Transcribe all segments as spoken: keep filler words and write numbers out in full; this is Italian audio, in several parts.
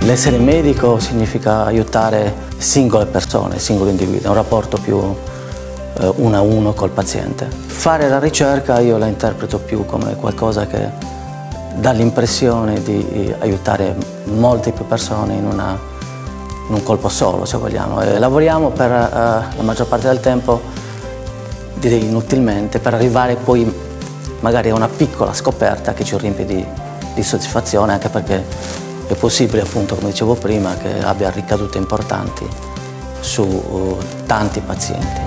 L'essere medico significa aiutare singole persone, singoli individui, è un rapporto più eh, uno a uno col paziente. Fare la ricerca io la interpreto più come qualcosa che dà l'impressione di aiutare molte più persone in, una, in un colpo solo, se vogliamo. E lavoriamo per eh, la maggior parte del tempo, direi inutilmente, per arrivare poi magari a una piccola scoperta che ci riempie di, di soddisfazione, anche perché è possibile, appunto, come dicevo prima, che abbia ricadute importanti su uh, tanti pazienti.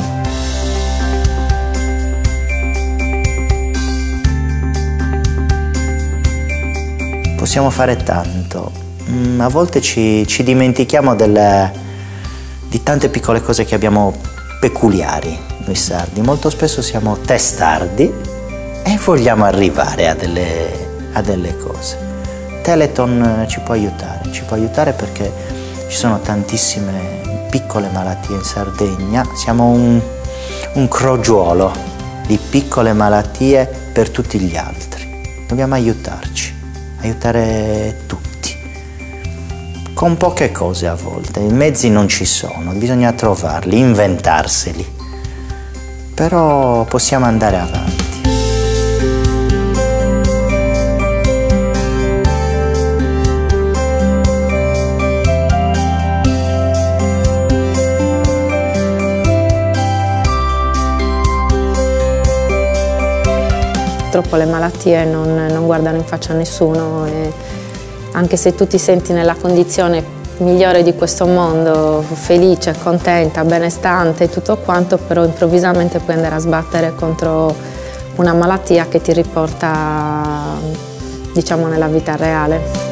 Possiamo fare tanto, mm, a volte ci, ci dimentichiamo delle, di tante piccole cose che abbiamo peculiari noi sardi. Molto spesso siamo testardi e vogliamo arrivare a delle, a delle cose. Teleton ci può aiutare, ci può aiutare perché ci sono tantissime piccole malattie in Sardegna, siamo un, un crogiuolo di piccole malattie per tutti gli altri. Dobbiamo aiutarci, aiutare tutti, con poche cose a volte, i mezzi non ci sono, bisogna trovarli, inventarseli, però possiamo andare avanti. Purtroppo le malattie non, non guardano in faccia a nessuno e anche se tu ti senti nella condizione migliore di questo mondo, felice, contenta, benestante e tutto quanto, però improvvisamente puoi andare a sbattere contro una malattia che ti riporta, diciamo, nella vita reale.